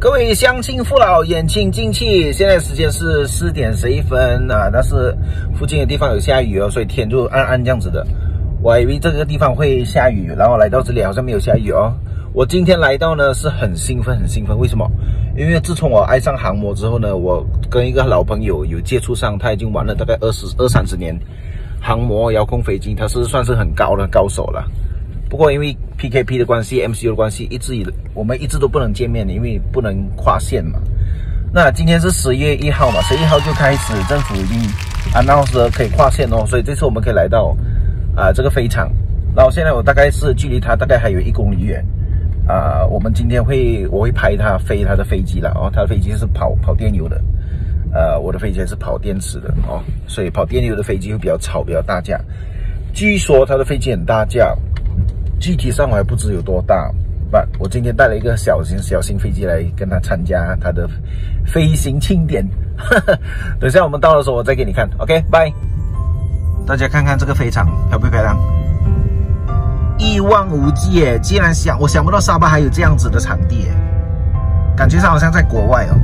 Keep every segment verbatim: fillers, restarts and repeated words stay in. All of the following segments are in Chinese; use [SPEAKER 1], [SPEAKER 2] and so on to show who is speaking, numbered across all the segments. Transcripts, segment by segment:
[SPEAKER 1] 各位乡亲父老，眼清静气，现在时间是四点十一分啊，但是附近的地方有下雨哦，所以天就暗暗这样子的。我还以为这个地方会下雨，然后来到这里好像没有下雨哦。我今天来到呢是很兴奋，很兴奋，为什么？因为自从我爱上航模之后呢，我跟一个老朋友有接触上，他已经玩了大概二十二三十年航模遥控飞机，他是算是很高的高手了。不过因为 P K P 的关系 ，M C U 的关系，一直以我们一直都不能见面，因为不能跨线嘛。那今天是十月一号嘛，十一号就开始政府已经 announce 可以跨线哦，所以这次我们可以来到啊、呃、这个飞场。然后现在我大概是距离它大概还有一公里远啊、呃。我们今天会我会拍它飞它的飞机了哦，它的飞机是跑跑电油的，呃，我的飞机是跑电池的哦，所以跑电油的飞机会比较吵，比较大架。据说它的飞机很大架。具体上我还不知有多大，不，我今天带了一个小型小型飞机来跟他参加他的飞行庆典。等一下我们到的时候我再给你看 ，OK， 拜。大家看看这个飞场漂不漂亮？一望无际耶！竟然想我想不到沙巴还有这样子的场地耶，感觉上好像在国外哦。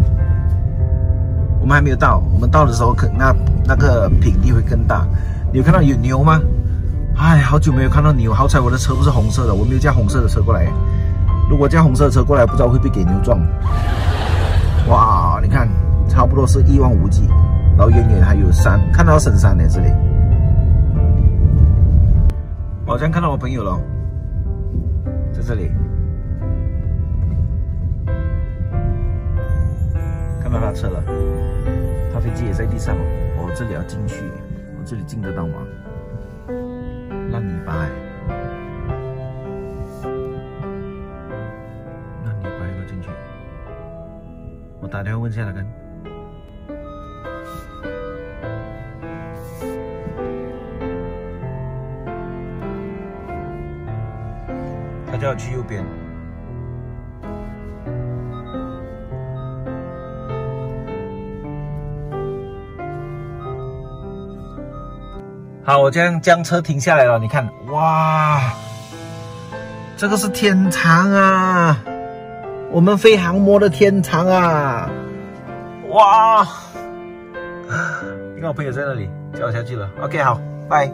[SPEAKER 1] 我们还没有到，我们到的时候可那那个平地会更大。你有看到有牛吗？哎，好久没有看到牛，好彩我的车不是红色的，我没有驾红色的车过来。如果驾红色的车过来，不知道会不会给牛撞。哇，你看，差不多是一望无际，然后远远还有山，看到深山呢这里。我好像看到我朋友了，在这里，看到他车了，他飞机也在地上。我这里要进去，我这里进得到吗？烂泥巴哎，烂泥巴要不要进去？我打电话问下来看。他叫我去右边。好，我将将车停下来了。你看，哇，这个是天堂啊！我们飞航模的天堂啊！哇！你看我朋友在那里，叫我下去了。OK， 好，拜。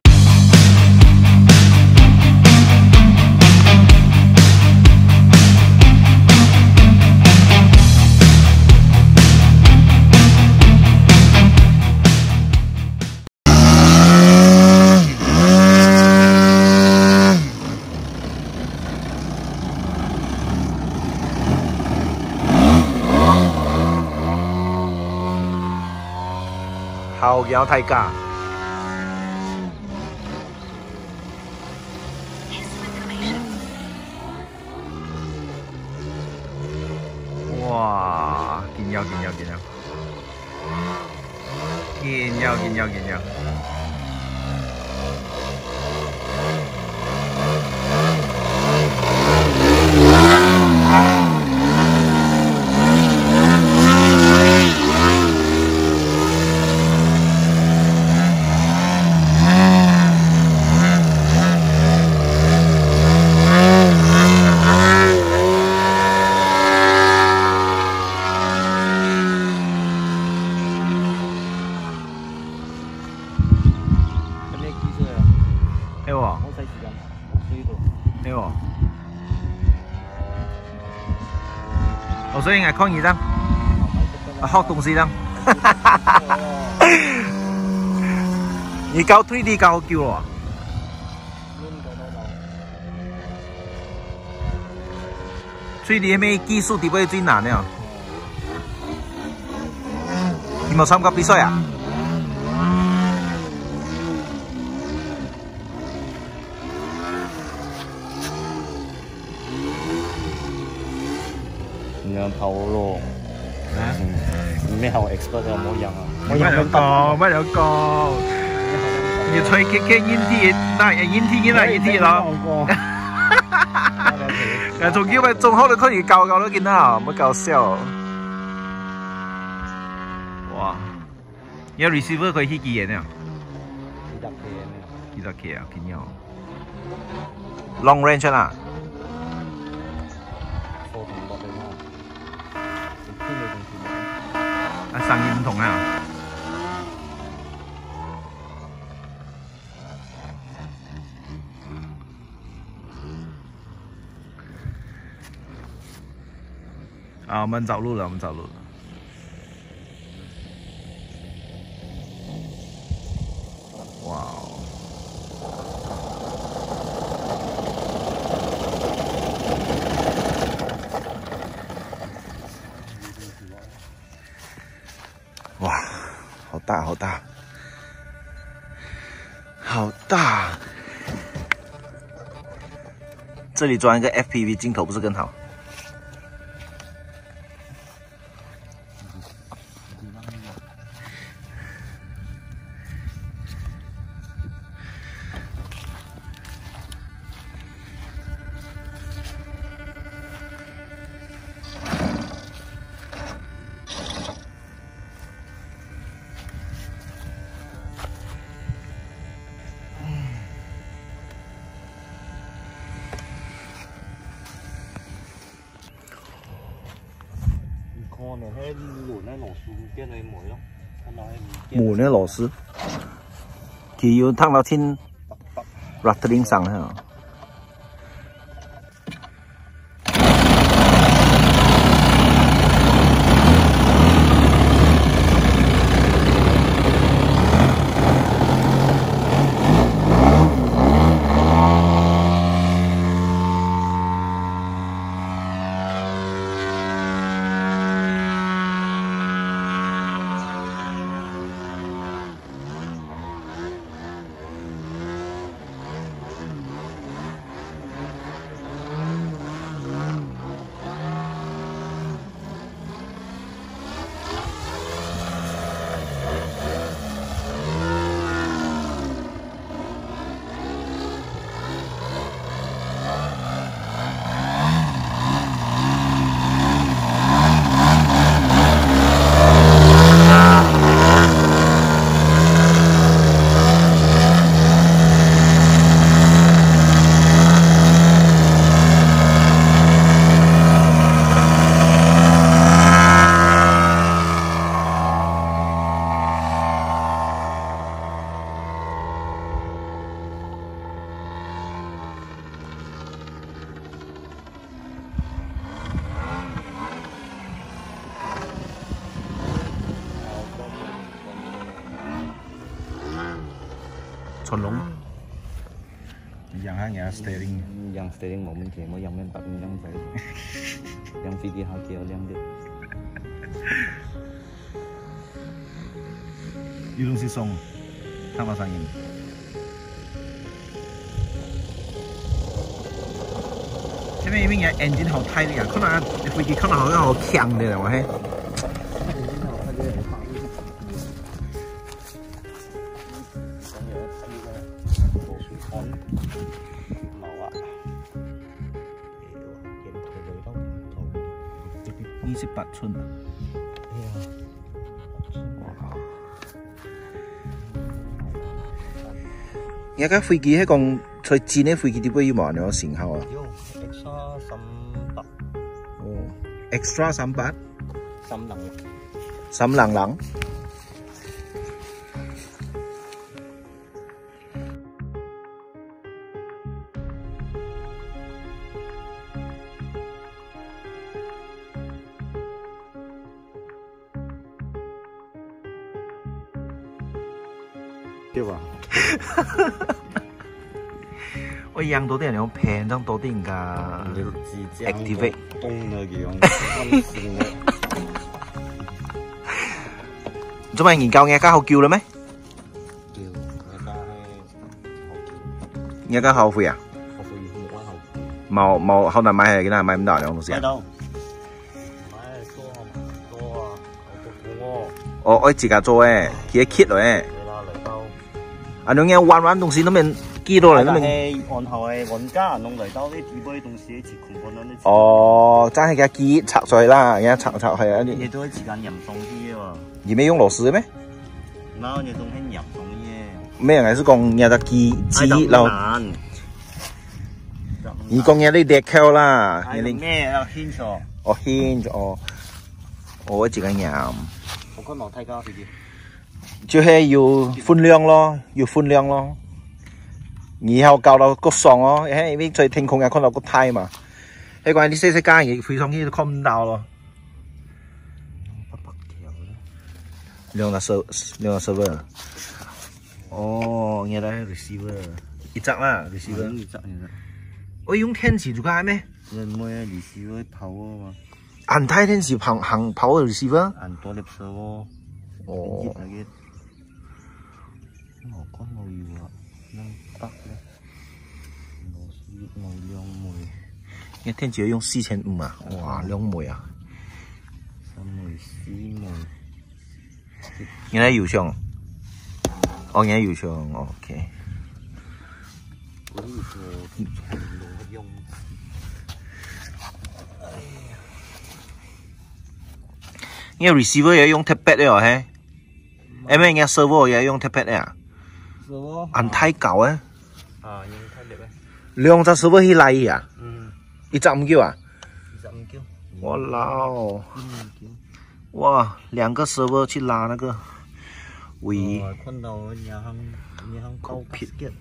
[SPEAKER 1] 好搖太尬！哇，勁搖勁搖勁搖，勁搖勁搖勁搖。我所以係抗議啦，啊學東西啦，你教 three D 教叫我。three D 係咩技術點解最難呢？你冇參加比賽啊？
[SPEAKER 2] 兩頭咯，咩後 expert 有冇人啊？
[SPEAKER 1] 乜有講乜有講？要吹 K K 煙梯，嗱煙梯煙啦煙梯咯。誒，仲要咪仲好你可以教教都見到，乜搞笑？哇！有 receiver 可以去幾嘢呢？幾多 K 啊？幾nhiều？Long range 啊？
[SPEAKER 2] four 同六零啊。 聽你同事講。
[SPEAKER 1] 啊，生意唔同啊。啊，我们找路了，我们找路了。哇哦！哇，好大，好大，好大！这里装一个 F P V 镜头不是更好？
[SPEAKER 2] 我哋喺門咧螺絲驚你霉咯，睇落喺
[SPEAKER 1] 門咧螺絲，佢要攤到天 rattling 上啊！ชนลงอย่างห้างอย่าง steering
[SPEAKER 2] ยัง steering 冇問題，我ยังไม่ปัดยังใส่ยัง飛機下機有兩啲。
[SPEAKER 1] 呢種是鬆，睇下聲音。這邊因為 engine 好 tight 嘅，可能飛機可能好像好強嘅，我係。 二十八寸啊！哇！而家飛機喺講在戰嘅飛機點解要冇有型號啊？
[SPEAKER 2] 有 extra 三百。
[SPEAKER 1] 哦 ，extra 三百。
[SPEAKER 2] 三零。
[SPEAKER 1] 三零零。
[SPEAKER 2] 對吧？
[SPEAKER 1] 我養多啲人用平，將多啲人噶 activate。
[SPEAKER 2] 東嘅樣，
[SPEAKER 1] 做咩研究嘢家好叫啦咩？
[SPEAKER 2] 叫而家
[SPEAKER 1] 係而家後悔啊？
[SPEAKER 2] 後悔冇關後悔。
[SPEAKER 1] 冇冇後來買係幾多？買咁多兩東西啊？
[SPEAKER 2] 買到。買多多啊！我做我。
[SPEAKER 1] 哦，我自家做誒，佢係 kit 嚟誒。 啊，侬嘢玩玩東西，都免幾多嚟，都免。
[SPEAKER 2] 按後係玩家弄嚟到啲紙杯東西一齊捆綁到啲。
[SPEAKER 1] 哦，真係嘅機拆咗啦，而家拆拆係啊啲。
[SPEAKER 2] 你都係時間任送啲喎。
[SPEAKER 1] 而咩用螺絲嘅咩？
[SPEAKER 2] 冇，你仲係任送嘅。
[SPEAKER 1] 咩人係講有得機機咯？而講有啲 decal 啦，
[SPEAKER 2] 係咩啊？hinge
[SPEAKER 1] 哦 hinge 哦。 我一個飲。
[SPEAKER 2] 我看落太高啲。
[SPEAKER 1] 就係要分量咯，要分量咯。以後教到個爽咯，因為在天空也看到個太嘛。迄個你細細間嘢飛上去都看唔到咯。兩個 server， 兩個 server。哦，原來 receiver， 一隻啦 receiver。
[SPEAKER 2] 一隻，一隻。
[SPEAKER 1] 我用天池做解咩？
[SPEAKER 2] 人冇啊 receiver power 嘛。
[SPEAKER 1] 按太天池行行 power receiver。
[SPEAKER 2] 按多粒 server。哦。我講冇要啊，能得咧。我是冇兩枚。
[SPEAKER 1] 一天只要用四千五啊！哇，兩枚啊！
[SPEAKER 2] 三枚、四枚。
[SPEAKER 1] 原來有上。哦，原來有上 ，OK。
[SPEAKER 2] 我呢個全部用。
[SPEAKER 1] 因為 receiver 也用 tablet 了嘿，誒咩？人家 server 也用 tablet 啊。
[SPEAKER 2] server。
[SPEAKER 1] 按太高啊！
[SPEAKER 2] 啊，用太力咧。
[SPEAKER 1] 兩隻 server 去嚟啊！
[SPEAKER 2] 嗯。
[SPEAKER 1] 一隻唔叫啊？
[SPEAKER 2] 一隻唔叫。
[SPEAKER 1] 我老。哇，兩個 server 去拉那個位。
[SPEAKER 2] 哦，看到銀行銀行包 gasket。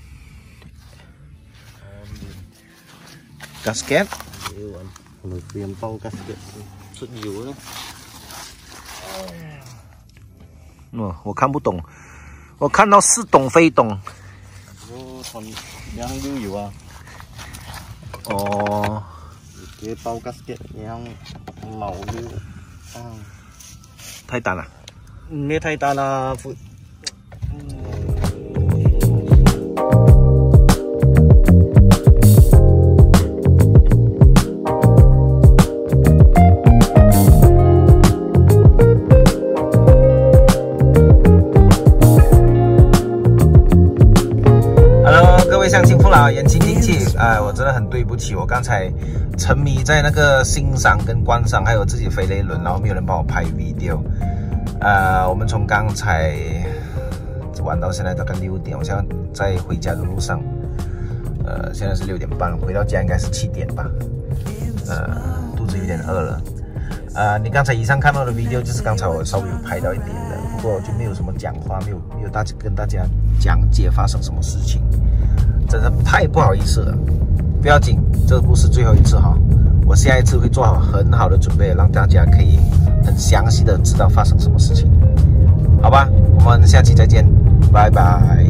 [SPEAKER 1] gasket？
[SPEAKER 2] 我哋變包 gasket 出油咧。
[SPEAKER 1] 哦，我看不懂，我看到似懂非懂。
[SPEAKER 2] 我從銀行都有啊。
[SPEAKER 1] 哦。
[SPEAKER 2] 佢包 gasket 銀行漏咗。啊，
[SPEAKER 1] 太大了，
[SPEAKER 2] 没太大了。
[SPEAKER 1] Hello， 各位乡亲父老，言亲亲戚，哎，我真的很对不起，我刚才沉迷在那个欣赏跟观赏，还有自己飞了一轮，然后没有人帮我拍 video。呃，我们从刚才玩到现在大概六点，我现在在回家的路上。呃，现在是六点半，回到家应该是七点吧。呃，肚子有点饿了。呃，你刚才以上看到的 video 就是刚才我稍微有拍到一点的，不过就没有什么讲话，没有没有大家跟大家讲解发生什么事情，真的太不好意思了。不要紧，这个故事最后一次哈，我下一次会做好很好的准备，让大家可以很详细的知道发生什么事情，好吧？我们下期再见，拜拜。